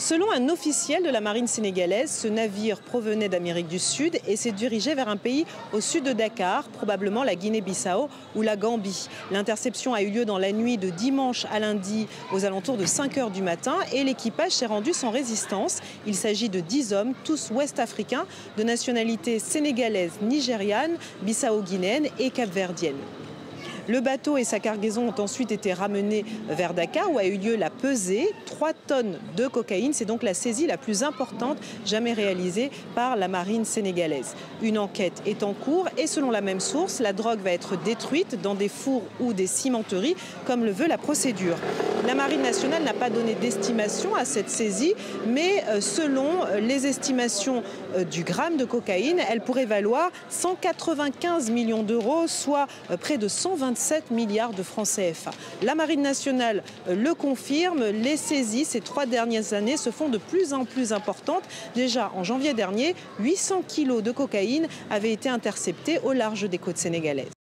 Selon un officiel de la marine sénégalaise, ce navire provenait d'Amérique du Sud et s'est dirigé vers un pays au sud de Dakar, probablement la Guinée-Bissau ou la Gambie. L'interception a eu lieu dans la nuit de dimanche à lundi aux alentours de 5 h du matin et l'équipage s'est rendu sans résistance. Il s'agit de 10 hommes, tous ouest-africains, de nationalité sénégalaise, nigériane, bissau-guinéenne et capverdienne. Le bateau et sa cargaison ont ensuite été ramenés vers Dakar où a eu lieu la pesée. 3 tonnes de cocaïne, c'est donc la saisie la plus importante jamais réalisée par la marine sénégalaise. Une enquête est en cours et selon la même source, la drogue va être détruite dans des fours ou des cimenteries comme le veut la procédure. La marine nationale n'a pas donné d'estimation à cette saisie, mais selon les estimations du gramme de cocaïne, elle pourrait valoir 195 millions d'euros, soit près de 127 milliards de francs CFA. La marine nationale le confirme, les saisies ces 3 dernières années se font de plus en plus importantes. Déjà en janvier dernier, 800 kilos de cocaïne avaient été interceptés au large des côtes sénégalaises.